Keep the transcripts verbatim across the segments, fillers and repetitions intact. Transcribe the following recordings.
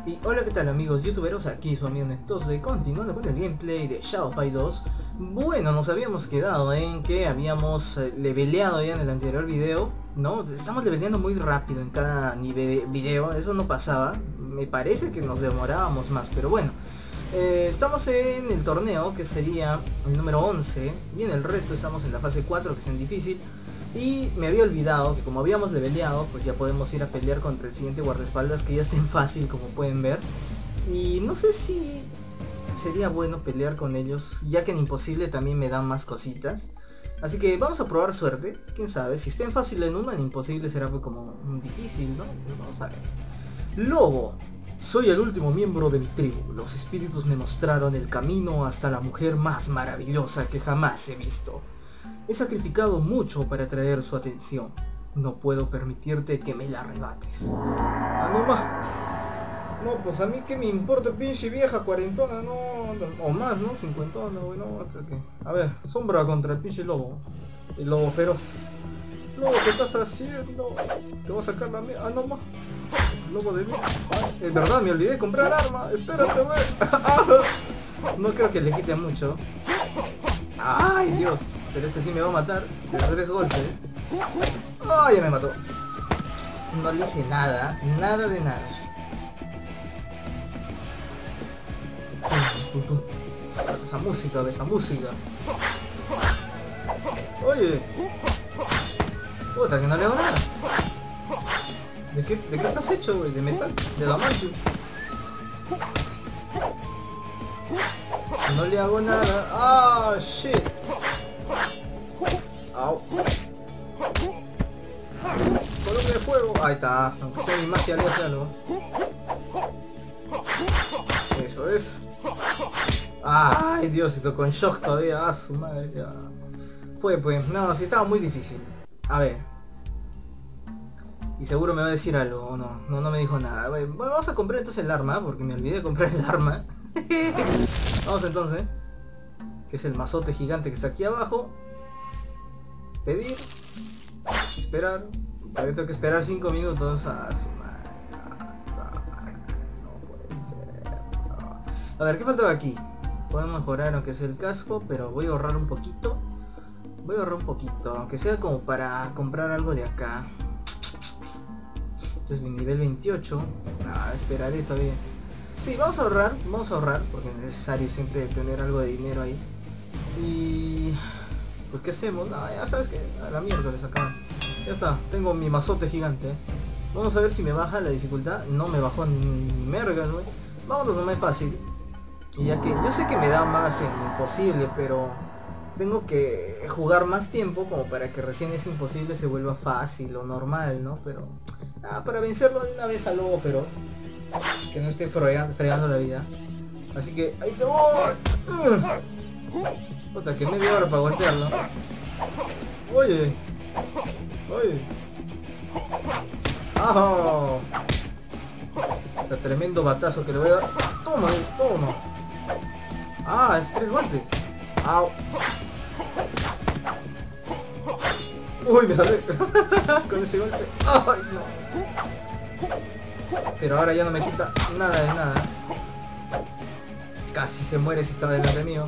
Y hola, ¿qué tal amigos youtuberos? Aquí su amigo Nectose, continuando con el gameplay de Shadow Fight dos. Bueno, nos habíamos quedado en que habíamos eh, leveleado ya en el anterior video, ¿no? Estamos leveleando muy rápido en cada nivel video, eso no pasaba. Me parece que nos demorábamos más, pero bueno. Eh, estamos en el torneo, que sería el número once, y en el reto estamos en la fase cuatro, que es en difícil. Y me había olvidado que como habíamos leveleado, pues ya podemos ir a pelear contra el siguiente guardaespaldas, que ya está en fácil, como pueden ver. Y no sé si sería bueno pelear con ellos, ya que en imposible también me dan más cositas. Así que vamos a probar suerte, quién sabe, si está en fácil en uno, en imposible será pues como un difícil, ¿no? Vamos a ver. Lobo. Soy el último miembro de mi tribu. Los espíritus me mostraron el camino hasta la mujer más maravillosa que jamás he visto. He sacrificado mucho para atraer su atención. No puedo permitirte que me la arrebates. Ah, no más. No, pues a mí que me importa, pinche vieja cuarentona, no. O más, ¿no? Cincuentona, bueno, que. A ver, sombra contra el pinche lobo. El lobo feroz. Lobo, ¿qué estás haciendo? Te voy a sacar la mía. Ah, no más. Lobo de mí. Ay, es verdad, me olvidé de comprar arma. Espérate, güey. No creo que le quite mucho. Ay, Dios. Pero este sí me va a matar de tres golpes. ¡Ay, ya me mató! No le hice nada, nada de nada. Esa música, esa música. Oye. Puta, que no le hago nada. ¿De qué, de qué estás hecho, güey? De metal, de diamante. No le hago nada. Ah, shit. Au. Columna de fuego. Ahí está. Aunque sea mi magia le hace algo. Eso es. Ay, Diosito, con shock todavía. Ah, su madre. Ya. Fue pues. No, sí estaba muy difícil. A ver. Y seguro me va a decir algo. O no. No, no me dijo nada. Bueno, vamos a comprar entonces el arma. Porque me olvidé de comprar el arma. Vamos entonces. Que es el mazote gigante que está aquí abajo. Pedir, esperar, todavía tengo que esperar cinco minutos. Ah, su madre. No puede ser. No. A ver, ¿qué faltaba aquí? Podemos mejorar aunque sea el casco, pero voy a ahorrar un poquito. Voy a ahorrar un poquito, aunque sea como para comprar algo de acá. Este es mi nivel veintiocho. Ah, esperaré todavía. Sí, vamos a ahorrar, vamos a ahorrar, porque es necesario siempre tener algo de dinero ahí. Y... pues ¿qué hacemos? Ah, ya sabes que a la mierda les acá. Ya está, tengo mi mazote gigante. Vamos a ver si me baja la dificultad. No me bajó ni, ni merga, ¿no? Vámonos nomás fácil. Y ya que yo sé que me da más en imposible, pero tengo que jugar más tiempo como para que recién ese imposible se vuelva fácil o normal, ¿no? Pero ah, para vencerlo de una vez al lobo feroz, que no esté fregando, fregando la vida. Así que ahí te voy. Puta, que media hora para golpearlo. Oye. Oye. ¡Ah! Este tremendo batazo que le voy a dar. Toma, toma. Ah, es tres golpes. Au. Uy, me salvé. Con ese golpe. Ay, no. Pero ahora ya no me quita nada de nada. Casi se muere si estaba delante mío.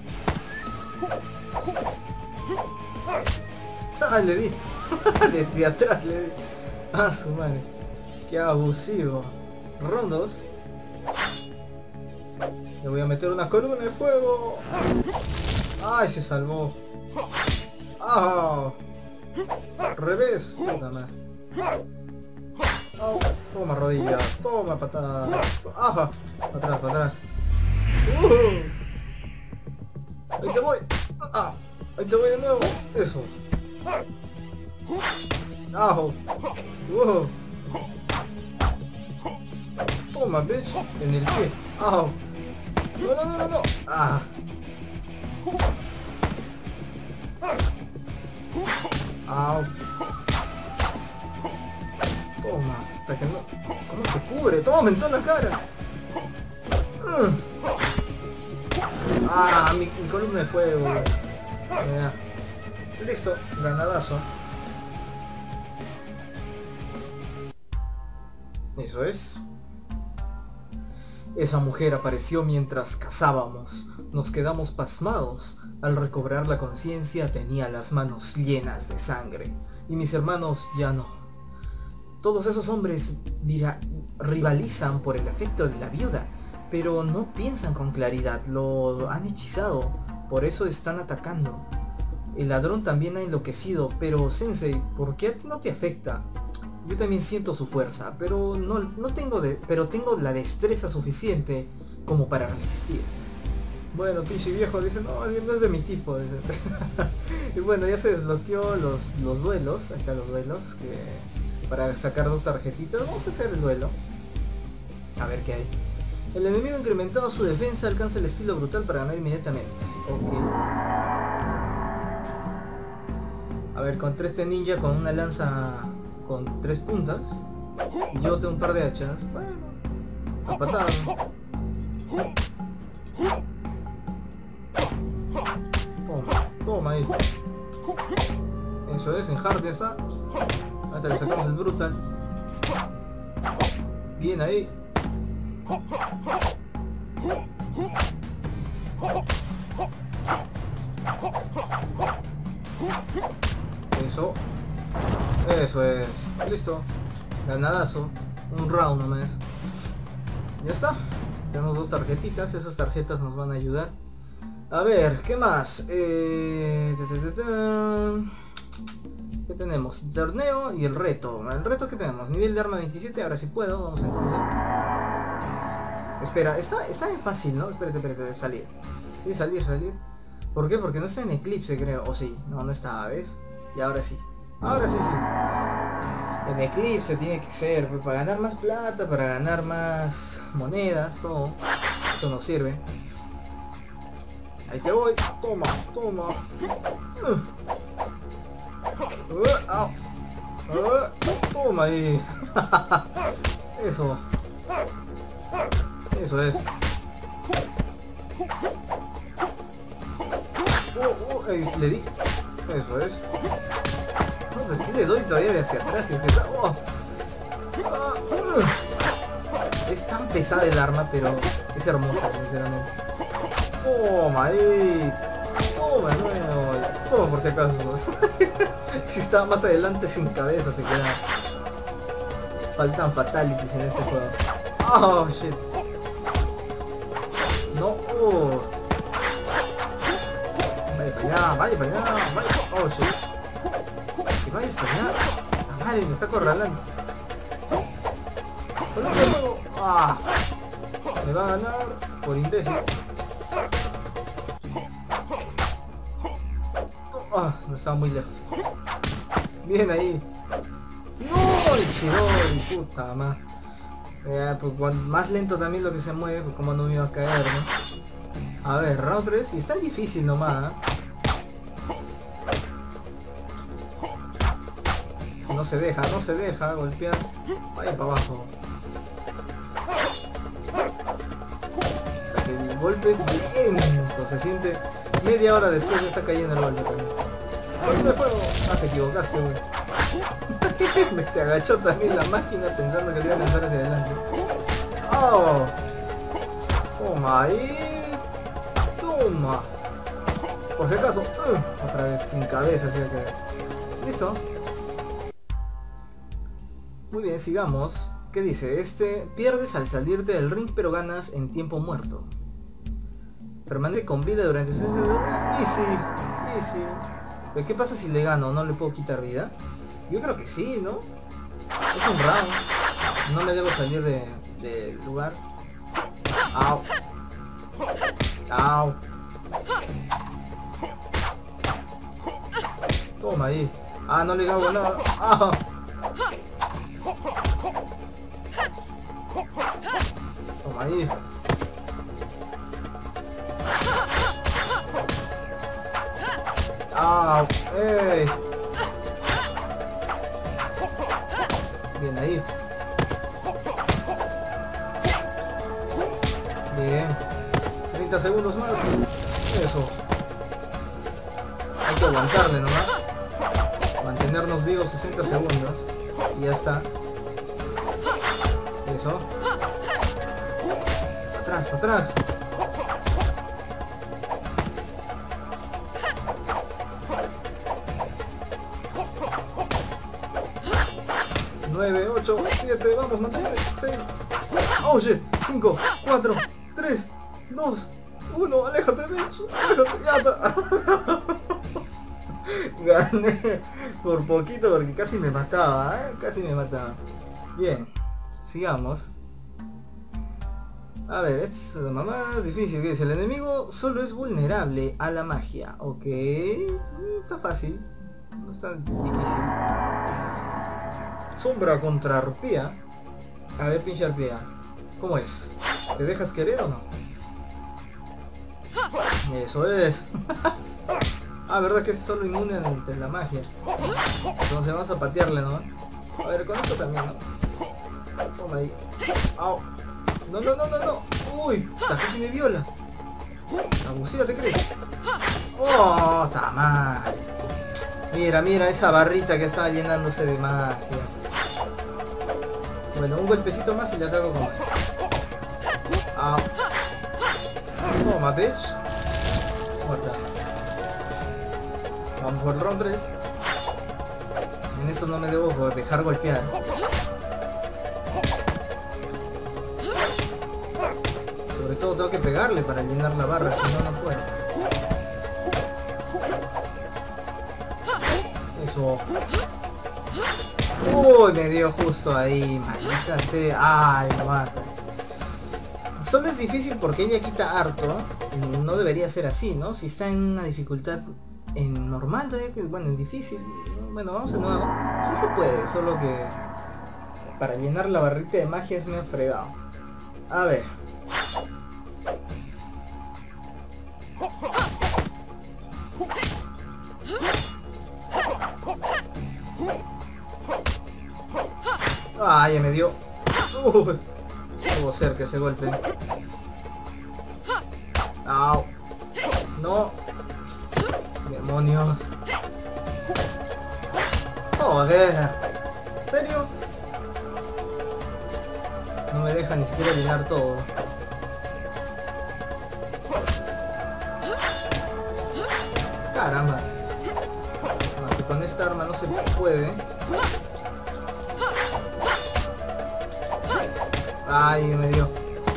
Ah, le di. Desde atrás le di. Ah, su madre. Qué abusivo. Rondos. Le voy a meter una columna de fuego. Ay, se salvó. Ah. Revés. Puta madre. Oh, toma rodilla. Toma patada. Ajá. Para atrás, para atrás. Uh. Ahí te voy. Ah, ahí te voy de nuevo. Eso. Ajo. Uh. Toma, bitch. En el pie. Ajo. No, no, no, no, no. Ah. Au. Toma. Hasta que no. ¿Cómo se cubre? Toma, en toda la cara. Uh. Ah, mi, mi columna de fuego. Mira. Listo, ganadazo. Eso es. Esa mujer apareció mientras cazábamos. Nos quedamos pasmados. Al recobrar la conciencia tenía las manos llenas de sangre. Y mis hermanos ya no. Todos esos hombres vira- rivalizan por el afecto de la viuda, pero no piensan con claridad, lo han hechizado, por eso están atacando. El ladrón también ha enloquecido, pero Sensei, ¿por qué a ti no te afecta? Yo también siento su fuerza, pero no, no tengo de, pero tengo la destreza suficiente como para resistir. Bueno, pinche viejo dice, no, no es de mi tipo. Y bueno, ya se desbloqueó los, los duelos, ahí están los duelos, que para sacar dos tarjetitas, vamos a hacer el duelo. A ver qué hay. El enemigo incrementado su defensa, alcanza el estilo brutal para ganar inmediatamente. Ok. A ver, contra este ninja con una lanza con tres puntas. Y yo tengo un par de hachas. Bueno, a patada. Toma, toma ahí. Eso es, en hard ya está. Ahorita le sacamos el brutal. Bien ahí. Eso. Eso es. Listo. Ganadazo. Un round nomás. Ya está. Tenemos dos tarjetitas. Esas tarjetas nos van a ayudar. A ver, ¿qué más? Eh... ¿Qué tenemos? Torneo y el reto. El reto que tenemos, nivel de arma veintisiete, ahora sí puedo, vamos entonces. Espera, está, está en fácil, ¿no? Espérate, espérate, salir. Sí, salir, salir. ¿Por qué? Porque no está en Eclipse, creo. O sí, no, no está, ¿ves? Y ahora sí. Ahora sí, sí. En Eclipse tiene que ser, pues, para ganar más plata, para ganar más monedas, todo. Esto nos sirve. Ahí te voy. Toma, toma. Uh. Uh, au. Uh, toma ahí. Eso. Eso es. Uh, uh, ahí sí le di. Eso es. No sé si le doy todavía de hacia atrás. Es que está... oh. uh, uh. Es tan pesada el arma, pero es hermosa, sinceramente. Toma ahí. Toma de nuevo. Toma por si acaso. Si estaba más adelante sin cabeza se queda. Faltan fatalities en este juego. Oh shit. No. Oh. Vaya para allá, vaya para allá, vaya. Oh shit. Que vayas para allá. Ah, madre, me está acorralando. Ah. Me va a ganar por imbécil. Ah, no estaba muy lejos. Bien ahí. No, el Chidori, puta madre. Eh, pues cuando, más lento también lo que se mueve, pues como no me iba a caer, ¿no? A ver, round tres. Y es tan difícil nomás, ¿eh? No se deja, no se deja golpear. Vaya para abajo. El golpe es lento, se siente. Media hora después ya está cayendo el golpe también. ¡Golpe de fuego! Ah, te equivocaste, güey. Se agachó también la máquina pensando que le iba a lanzar hacia adelante. ¡Oh! Toma ahí. Toma. Por si acaso. Uh, otra vez, sin cabeza, así que... Listo. Muy bien, sigamos. ¿Qué dice? Este... Pierdes al salirte del ring, pero ganas en tiempo muerto. Permanece con vida durante seis... Easy. Easy. ¿Pero qué pasa si le gano? ¿No le puedo quitar vida? Yo creo que sí, ¿no? Es un round. No me debo salir de, del lugar. Au. Au. Toma ahí. Ah, no le hago nada. Ah. Toma ahí. Au. ¡Ey! Bien ahí. Bien. treinta segundos más. Eso. Hay que aguantarle nomás. Mantenernos vivos sesenta segundos. Y ya está. Eso. atrás, para atrás. nueve, ocho, siete, vamos, manténgale. seis. Oh shit. cinco, cuatro, tres, dos, uno. Aléjate, bitch. Aléjate, ya está. Gané por poquito porque casi me mataba, ¿eh? Casi me mataba. Bien, sigamos. A ver, esta es la más difícil que dice. El enemigo solo es vulnerable a la magia. Ok, está fácil. No está difícil. Sombra contra arpía. A ver, pinche arpía. ¿Cómo es? ¿Te dejas querer o no? Eso es. Ah, verdad que es solo inmune ante la magia. Entonces vamos a patearle, ¿no? A ver, con esto también, ¿no? Toma ahí. Au. No, no, no, no, no. Uy, casi me viola. Abusiva, ¿te crees? Oh, está mal. Mira, mira esa barrita que estaba llenándose de magia. Bueno, un golpecito más y le ataco con... Au. Toma, bitch. Muerta. Vamos por el round tres. En eso no me debo dejar golpear. Sobre todo tengo que pegarle para llenar la barra, si no, no puedo. Eso. Uy, me dio justo ahí, maldita sea. Ay, me mata. Solo es difícil porque ella quita harto. No debería ser así, ¿no? Si está en una dificultad en normal, todavía que, bueno, en difícil. Bueno, vamos de nuevo. Sí se puede, solo que para llenar la barrita de magia es medio fregado. A ver. Ah, ya me dio. Uy, tuvo cerca ese golpe. Au. No. Demonios. Joder. ¿En serio? No me deja ni siquiera llenar todo. Caramba. No, que con esta arma no se puede. Ay, me dio.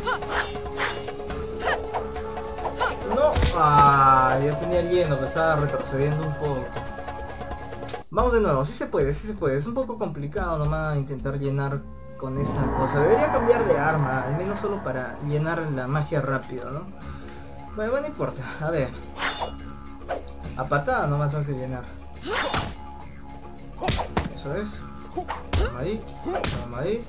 No. Ay, ya tenía el lleno, pero estaba retrocediendo un poco. Vamos de nuevo, sí se puede, sí se puede. Es un poco complicado nomás intentar llenar con esa cosa. Debería cambiar de arma, al menos solo para llenar la magia rápido, ¿no? Bueno, bueno, no importa. A ver. A patada nomás tengo que llenar. Eso es. Toma ahí. Toma ahí.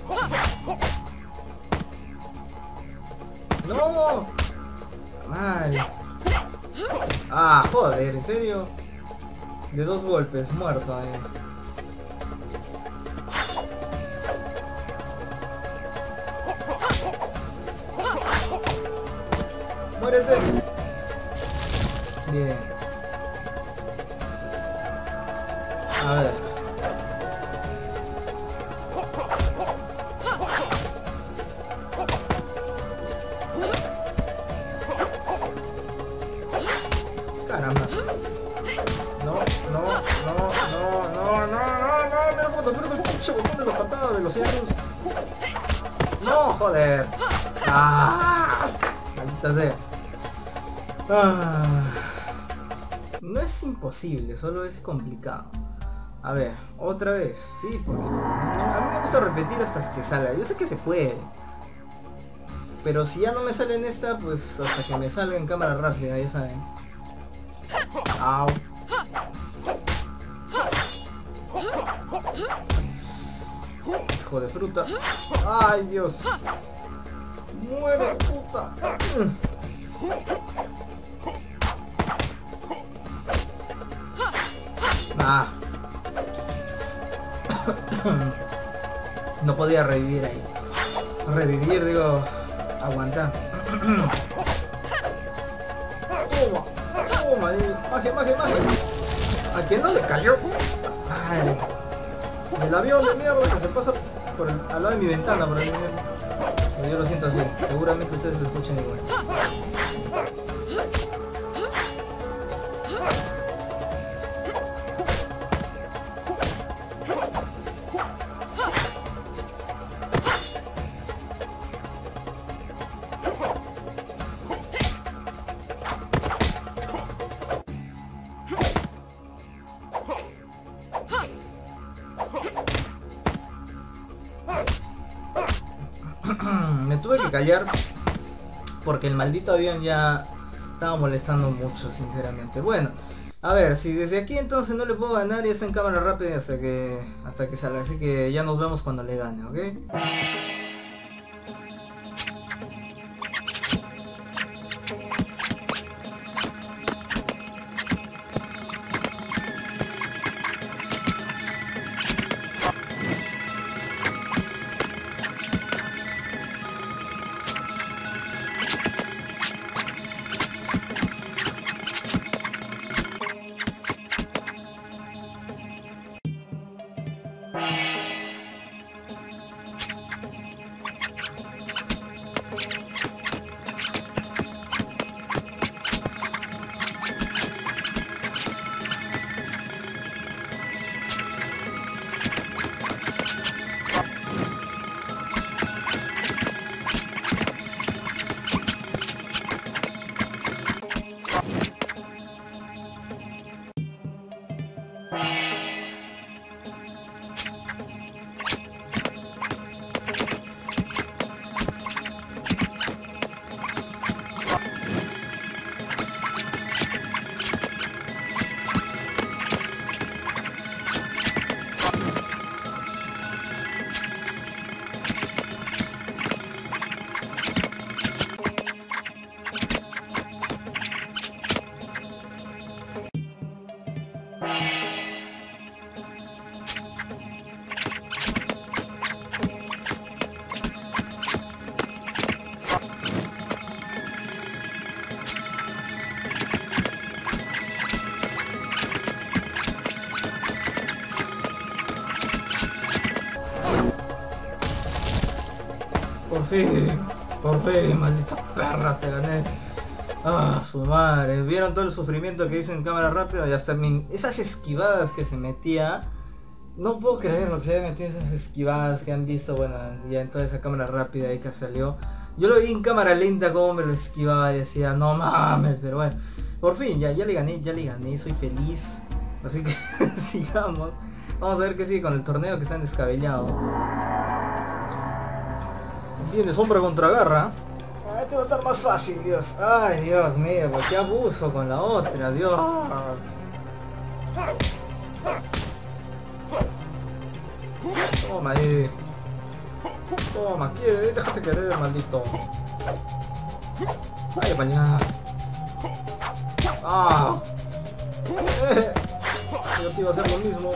¡No! Mal. Ah, joder, ¿en serio? De dos golpes, muerto ahí. ¡Muérete! Bien. A ver. Caramba. No, no, no, no, no, no, no, no, mira puto, pero el pinche botón de la patada de los cielos. No, joder. Ah, maldita sea. Ah, no es imposible, solo es complicado. A ver, otra vez, sí, porque a mí me gusta repetir hasta que salga. Yo sé que se puede. Pero si ya no me sale en esta, pues hasta que me salga en cámara rápida, ya saben. Au. Hijo de fruta. Ay, Dios. Muere, puta. Ah. No podía revivir ahí. Revivir, digo, aguantar. Toma, toma ahí. Magia, magia, magia. ¿A quién no le cayó? Madre. El avión de mierda que se pasa por el, al lado de mi ventana, por ahí. Pero yo lo siento así. Seguramente ustedes lo escuchan igual. Me tuve que callar porque el maldito avión ya estaba molestando mucho, sinceramente. Bueno, a ver, si desde aquí entonces no le puedo ganar, ya está en cámara rápida hasta que hasta que salga, así que ya nos vemos cuando le gane, ¿ok? Por fin, por fin, maldita perra, te gané. Ah, su madre. ¿Vieron todo el sufrimiento que hice en cámara rápida? Y hasta mi... esas esquivadas que se metía. No puedo creer lo que se había metido, esas esquivadas que han visto, bueno, ya en toda esa cámara rápida ahí que salió. Yo lo vi en cámara lenta como me lo esquivaba y decía, no mames, pero bueno. Por fin, ya, ya le gané, ya le gané, soy feliz. Así que sigamos. Vamos a ver qué sigue con el torneo que está en descabellado. Viene sombra contra garra. Ah, este va a estar más fácil, Dios. Ay, Dios mío, pues qué abuso con la otra, Dios. Toma ahí. Toma, quiere, déjate querer, maldito. Vaya para allá. Ah. Eh. Yo te iba a hacer lo mismo.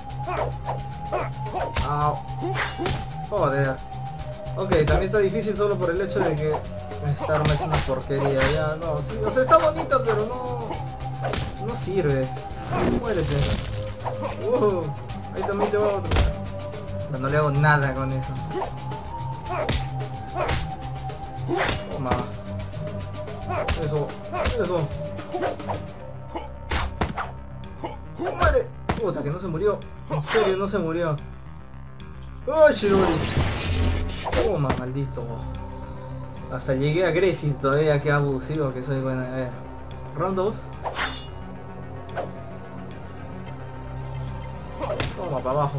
Ah. Joder. Ok, también está difícil solo por el hecho de que esta arma es una porquería. Ya, no, sí, o sea, está bonita, pero no... no sirve. Muérete. Uh, ahí también te va otro. Pero no le hago nada con eso. Toma. Eso, eso. ¡Muere! Puta, que no se murió. En serio, no se murió. ¡Oh, Shirori! Toma, maldito. Hasta llegué a Aggressive todavía, qué abusivo que soy. Bueno, a ver. Round dos. Toma para abajo.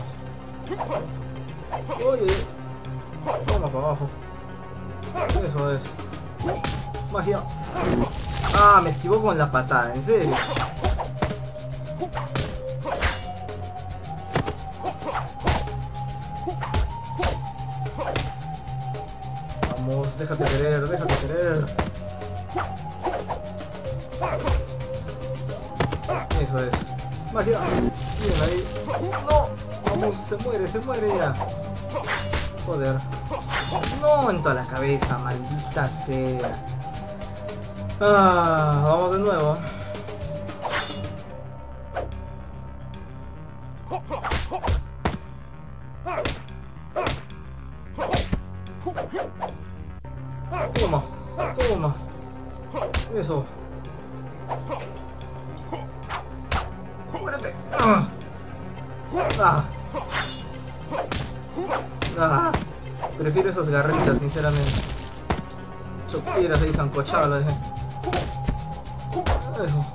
Oye. Toma para abajo. Eso es. Magia. Ah, me esquivó con la patada, en serio. Vamos, déjate querer, déjate querer. Eso es. Magia. Bien ahí. No. Vamos, se muere, se muere ya. Joder. No, en toda la cabeza, maldita sea. Ah, vamos de nuevo. Toma, toma. Eso. Muérete. Ah. Ah. Ah. Prefiero esas garritas, sinceramente. Chotiras ahí sancochadas la dejé. Eso.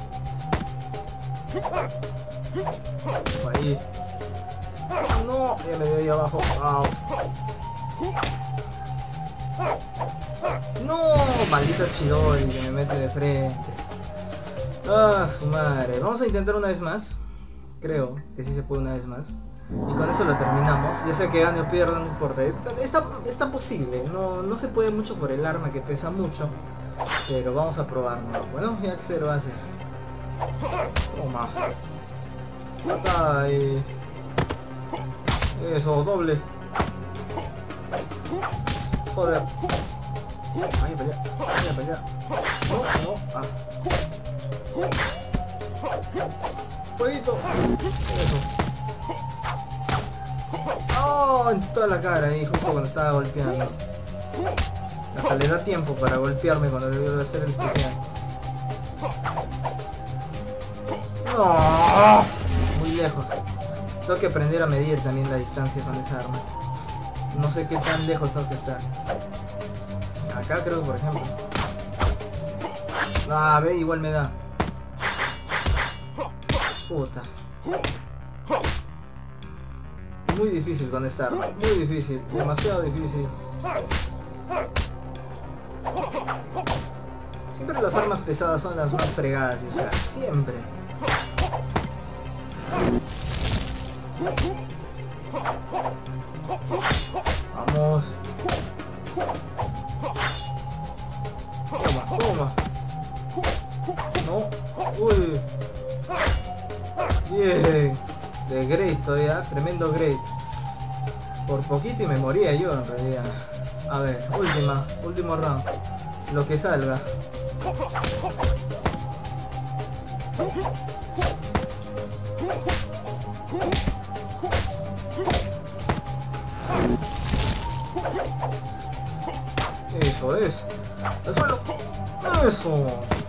Ahí. No, ya me dio ahí abajo. Au. No, maldito Chidori que me mete de frente. Ah, su madre. Vamos a intentar una vez más. Creo que sí se puede una vez más. Y con eso lo terminamos. Ya sea que gane o pierda, no importa. Está, está, está posible. No, no se puede mucho por el arma que pesa mucho. Pero vamos a probarlo. Bueno, ya que se lo va a hacer. Toma. Patada ahí. Eso, doble. Joder. Vaya pelea, vaya pelea. No, no, ah. Fueguito. Eso. Oh, en toda la cara ahí, justo cuando estaba golpeando. Hasta le da tiempo para golpearme cuando le voy a hacer el especial. No, muy lejos. Tengo que aprender a medir también la distancia con esa arma. No sé qué tan lejos tengo que estar. Acá creo, por ejemplo. Ah, ve, igual me da. Puta. Muy difícil con esta arma. Muy difícil. Demasiado difícil. Siempre las armas pesadas son las más fregadas, o sea, siempre. Vamos. Toma, toma. No. Uy. Bien. De Great todavía. Tremendo Great. Por poquito y me moría yo en realidad. A ver, última. Último round. Lo que salga. Eso es. ¡Al suelo! ¡Eso!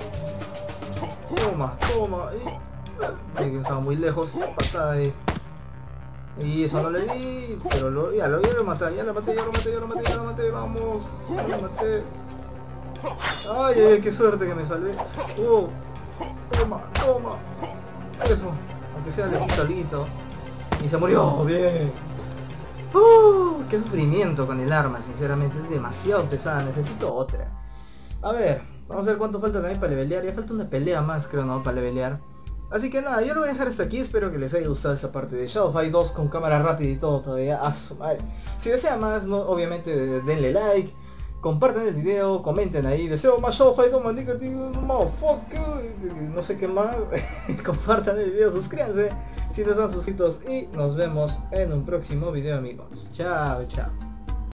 Toma, toma. Y... estaba muy lejos. Patada ahí. Y eso no le di. Pero lo, ya, lo, ya lo maté, ya lo maté, ya lo maté, ya lo maté, ya lo maté. Vamos. Ya lo maté. Ay, ay, qué suerte que me salvé. Uh, toma, toma. Eso. Aunque sea lejito, lejito. Y se murió. Bien. Uh, qué sufrimiento con el arma, sinceramente. Es demasiado pesada. Necesito otra. A ver, vamos a ver cuánto falta también para levelear. Ya falta una pelea más, creo, ¿no? Para levelear. Así que nada, yo lo voy a dejar hasta aquí. Espero que les haya gustado esa parte de Shadow Fight dos con cámara rápida y todo todavía. A su madre. Si desean más, no, obviamente denle like. Compartan el video, comenten ahí. Deseo más Shadow Fight dos, mandica, motherfucker. No sé qué más. Compartan el video, suscríbanse si no están suscritos. Y nos vemos en un próximo video, amigos. Chao, chao.